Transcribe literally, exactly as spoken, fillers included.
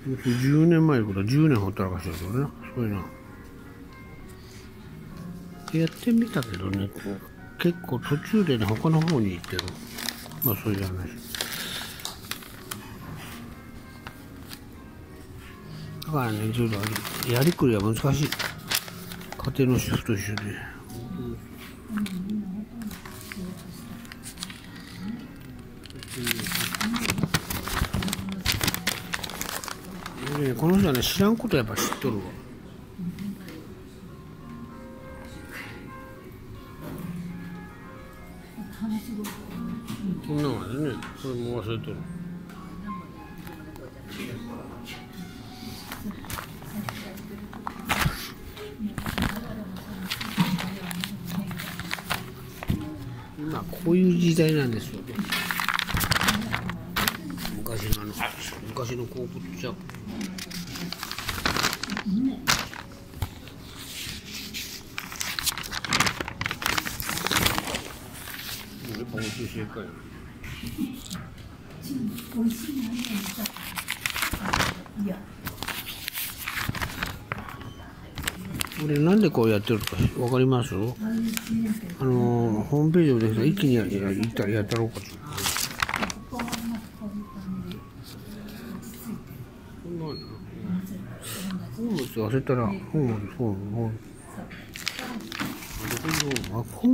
じゅうねんまえことはじゅうねんほったらかしだけどね。すごいな。やってみたけどね、結構途中でね、他の方に行ってる。まあ、そういう話。だからね、ちょっとやりくりは難しい。家庭の主婦と一緒で。でこの人はね、知らんことやっぱ知っとるわ。こんなのでね、これも忘れとる。今こういう時代なんですよ。昔のあの昔の広告じゃ。やっぱ美味しい正解。俺なんでこうやってるかわかります？あのホームページをで一気にやったらやったろうかと。そんなの本物忘れたら本物本物本物。